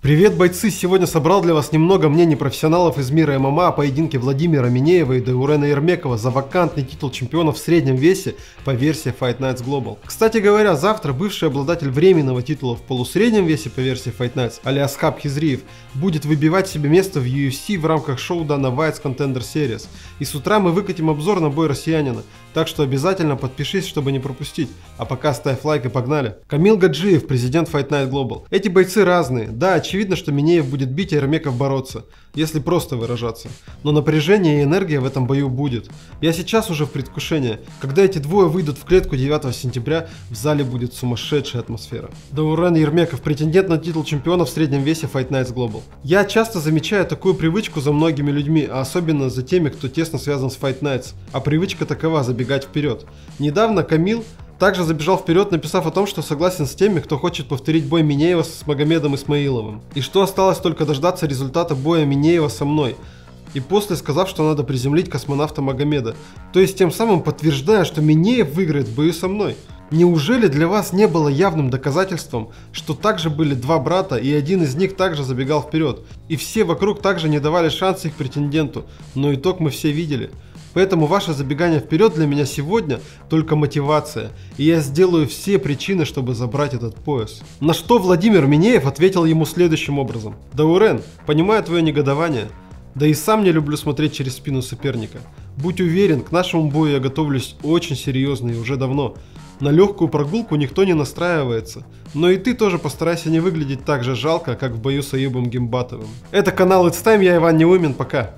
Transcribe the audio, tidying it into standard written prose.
Привет, бойцы! Сегодня собрал для вас немного мнений профессионалов из мира ММА о поединке Владимира Минеева и Даурена Ермекова за вакантный титул чемпиона в среднем весе по версии Fight Nights Global. Кстати говоря, завтра бывший обладатель временного титула в полусреднем весе по версии Fight Nights, Алиасхаб Хизриев, будет выбивать себе место в UFC в рамках шоу Dana White's Contender Series. И с утра мы выкатим обзор на бой россиянина, так что обязательно подпишись, чтобы не пропустить. А пока ставь лайк и погнали. Камил Гаджиев, президент Fight Night Global. Эти бойцы разные. Да, очевидно, что Минеев будет бить, а Ермеков бороться, если просто выражаться. Но напряжение и энергия в этом бою будет. Я сейчас уже в предвкушении. Когда эти двое выйдут в клетку 9 сентября, в зале будет сумасшедшая атмосфера. Даурен Ермеков, претендент на титул чемпиона в среднем весе Fight Nights Global. Я часто замечаю такую привычку за многими людьми, а особенно за теми, кто тесно связан с Fight Nights. А привычка такова — забегать вперед. Недавно Камил также забежал вперед, написав о том, что согласен с теми, кто хочет повторить бой Минеева с Магомедом Исмаиловым. И что осталось только дождаться результата боя Минеева со мной. И после сказав, что надо приземлить космонавта Магомеда. То есть тем самым подтверждая, что Минеев выиграет в бою со мной. Неужели для вас не было явным доказательством, что также были два брата и один из них также забегал вперед? И все вокруг также не давали шанс их претенденту, но итог мы все видели. Поэтому ваше забегание вперед для меня сегодня только мотивация, и я сделаю все причины, чтобы забрать этот пояс. На что Владимир Минеев ответил ему следующим образом: Даурен, понимаю твое негодование, да и сам не люблю смотреть через спину соперника. Будь уверен, к нашему бою я готовлюсь очень серьезно и уже давно. На легкую прогулку никто не настраивается. Но и ты тоже постарайся не выглядеть так же жалко, как в бою с Аюбом Гимбатовым. Это канал It's Time, я Иван Неумин, пока.